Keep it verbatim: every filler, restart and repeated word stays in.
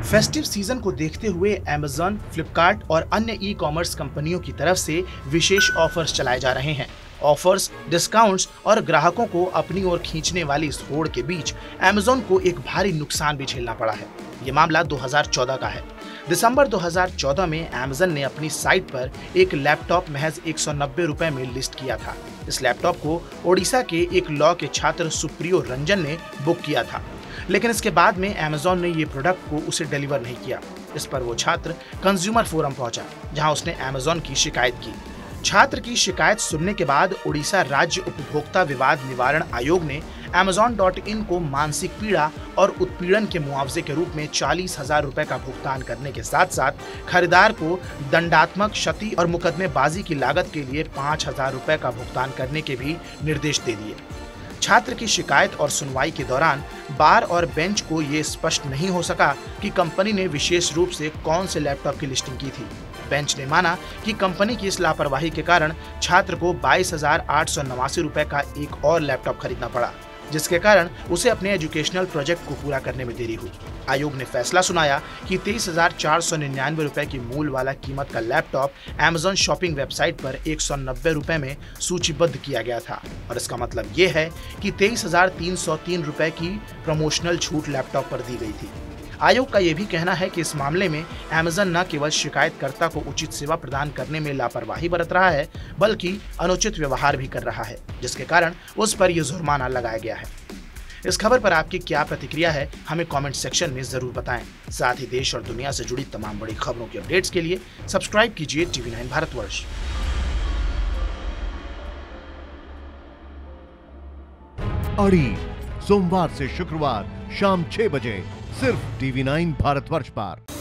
Festive season को देखते हुए अमेज़न, फ्लिपकार्ट और अन्य ई कॉमर्स कंपनियों की तरफ से विशेष ऑफर्स चलाए जा रहे हैं। ऑफर्स, डिस्काउंट्स और ग्राहकों को अपनी ओर खींचने वाली इस होड़ के बीच अमेज़न को एक भारी नुकसान भी झेलना पड़ा है। ये मामला दो हज़ार चौदह का है। दिसंबर दो हज़ार चौदह में अमेज़न ने अपनी साइट पर एक लैपटॉप महज एक सौ नब्बे रुपए में लिस्ट किया था। इस लैपटॉप को ओडिशा के एक लॉ के छात्र सुप्रियो रंजन ने बुक किया था, लेकिन इसके बाद में अमेज़न ने ये प्रोडक्ट को उसे डिलीवर नहीं किया। इस पर वो छात्र कंज्यूमर फोरम पहुंचा, जहां उसने अमेज़न की शिकायत की। छात्र की शिकायत सुनने के बाद ओडिशा राज्य उपभोक्ता विवाद निवारण आयोग ने अमेज़न डॉट इन को मानसिक पीड़ा और उत्पीड़न के मुआवजे के रूप में चालीस हजार रुपए का भुगतान करने के साथ साथ खरीदार को दंडात्मक क्षति और मुकदमेबाजी की लागत के लिए पाँच हजार रुपए का भुगतान करने के भी निर्देश दे दिए। छात्र की शिकायत और सुनवाई के दौरान बार और बेंच को ये स्पष्ट नहीं हो सका कि कंपनी ने विशेष रूप से कौन से लैपटॉप की लिस्टिंग की थी। बेंच ने माना कि कंपनी की इस लापरवाही के कारण छात्र को बाईस हजार आठ सौ नवासी रुपए का एक और लैपटॉप खरीदना पड़ा, जिसके कारण उसे अपने एजुकेशनल प्रोजेक्ट को पूरा करने में देरी हुई। आयोग ने फैसला सुनाया कि तेईस हजार चार सौ निन्यानवे रुपए की मूल वाला कीमत का लैपटॉप अमेज़न शॉपिंग वेबसाइट पर एक सौ नब्बे रुपए में सूचीबद्ध किया गया था, और इसका मतलब ये है कि तेईस हजार तीन सौ तीन रुपए की प्रमोशनल छूट लैपटॉप पर दी गई थी। आयोग का यह भी कहना है कि इस मामले में अमेज़न न केवल शिकायतकर्ता को उचित सेवा प्रदान करने में लापरवाही बरत रहा है, बल्कि अनुचित व्यवहार भी कर रहा है, जिसके कारण उस पर यह जुर्माना लगाया गया है। इस खबर पर आपकी क्या प्रतिक्रिया है, हमें कमेंट सेक्शन में जरूर बताएं। साथ ही देश और दुनिया से जुड़ी तमाम बड़ी खबरों की अपडेट्स के लिए सब्सक्राइब कीजिए टीवी नाइन भारतवर्ष। अड़ी सोमवार से शुक्रवार शाम छह बजे सिर्फ टीवी नाइन भारतवर्ष पर।